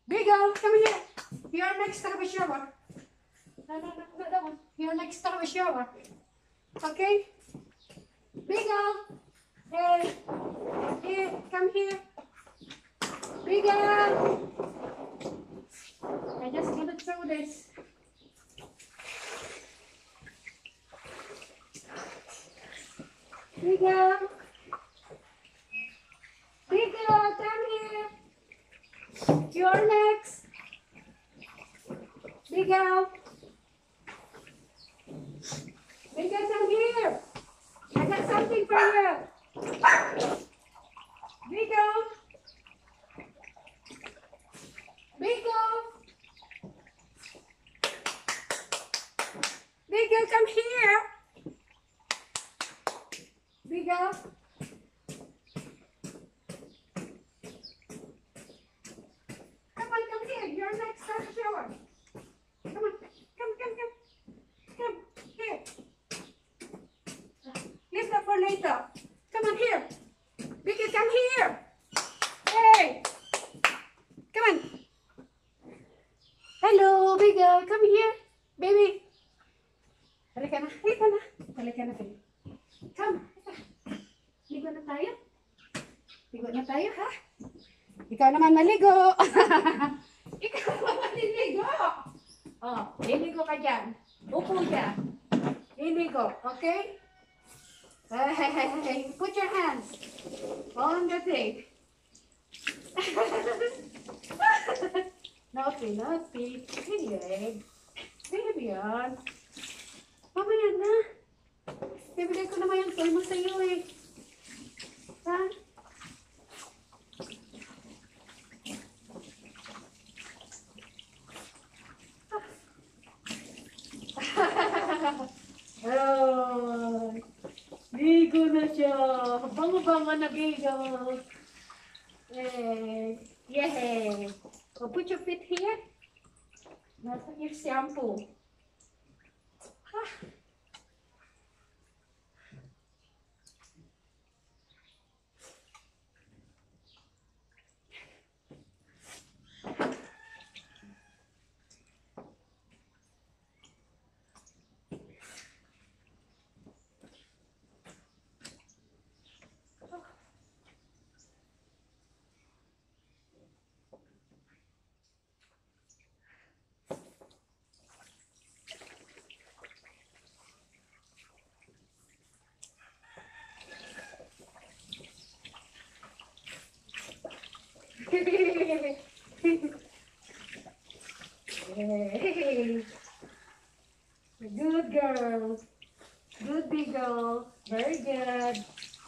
Beagle, come here. You're next to have a shower. No, not that one. You're next to have a shower. Okay? Beagle. Hey. Here, come here. Beagle. I just want to throw this. Beagle. Beagle, come here. You're next. Beagle. Beagle, come here. I got something for you. Beagle. Beagle. Beagle, come here. Beagle. Come on, come here. You're next to the shower. Come on. Come here. Leave that for later. Come on here. Beagle, come here. Hey. Come on. Hello, Beagle. Come here. Baby. Halika na. Halika na. Come. Ligo na tayo. Ligo na tayo, ha? Ikaw naman maligo. Ikaw naman maliligo. Oh, liligo ka dyan. Upo dyan. Liligo, okay? Hey, put your hands on the thing. Naughty. Anyway, baby yan. Mamaya na. Bibigay ko naman yung toy mo sa'yo eh. Ha? Oh, ligo na siya. Bango-bango na Beagle. Yay. So put your feet here. Nasa your shampoo. Hey. Good girl. Good Beagle. Very good.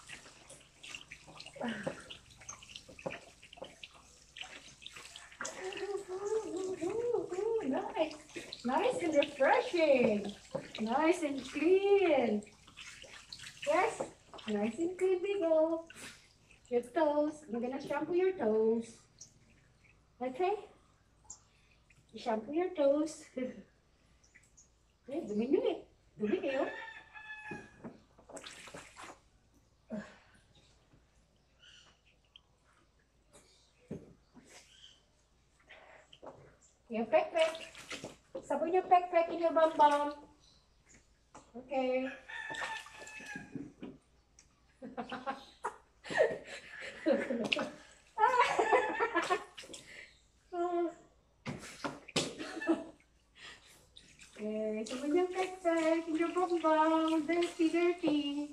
Nice. Nice and refreshing. Nice and clean. Yes? Nice and clean, Beagle. Your toes. I'm gonna shampoo your toes. Okay? Shampoo your toes. Dumi nyo eh. Dumi kayo. Yung pek-pek. Sabon yung pek-pek in your bum-bum. Okay. Okay, sabon yung pek-pek in your bum-bum. Dirty. Dirty.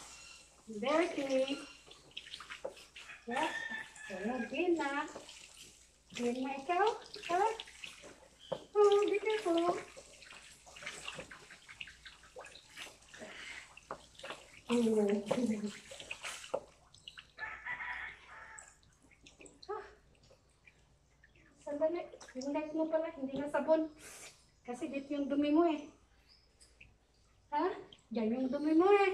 Yes. So, clean na. Clean na ikaw. Ha? Oh, be careful. Sandali. Yung neck mo pala, hindi na sabon. Kasi dito yung dumi mo eh. Ha? Diyan yung dumi mo eh.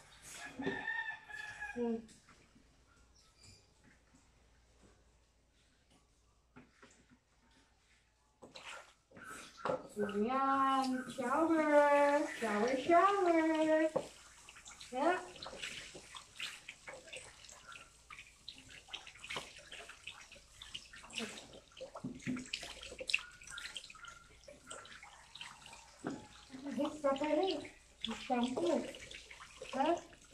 Ayan. Shower. Yeah. Ay, shampoo. Ha?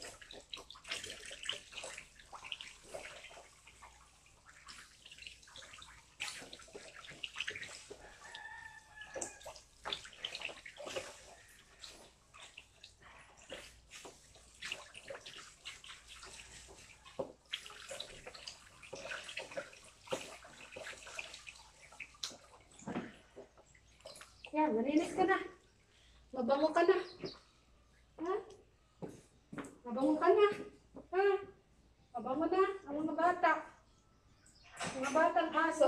Yan, malinis ka na. Mabango ka na. Ha? Mabango ka na. Ha? Mabango na ang mga bata. Mga batang aso.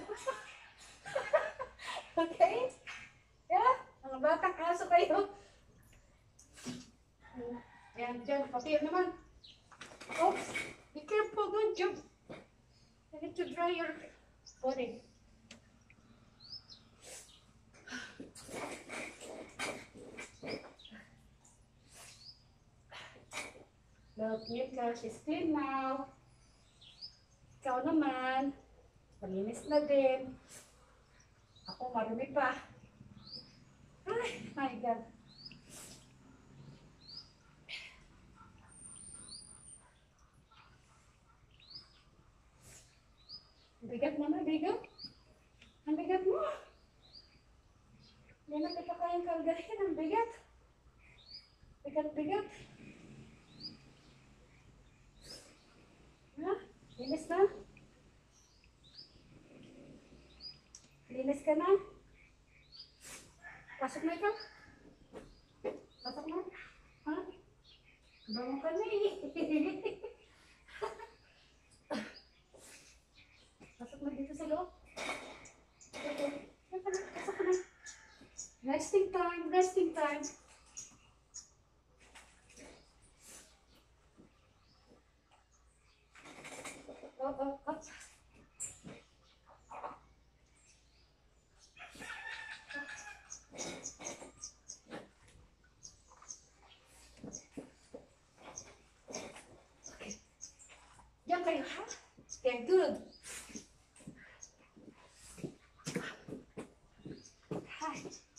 Okay? Yeah? Mga batang aso kayo. Ayan, dyan. Pati naman. Oops. Be careful. Good job. I need to dry your body. Look, your couch is clean now. Ikaw naman, malinis na din. Ako marumi pa. Ay, my God. Ang bigat mo na, Beagle. Ang bigat mo. Hindi na kita kayang kalgahin. Ang bigat. Bigat-bigat. Ha? Linis na? Linis ka na? Pasok na ikaw? Pasok na? Ha? Bango ka na eh. Pasok na dito sa loob. Okay. Pasok na. Resting time, resting time. Oh. Okay. Diyan kayo, ha? Okay, good. Hi.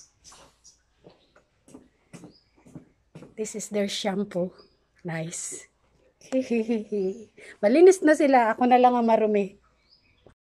This is their shampoo. Nice. Malinis na sila. Ako na lang ang marumi.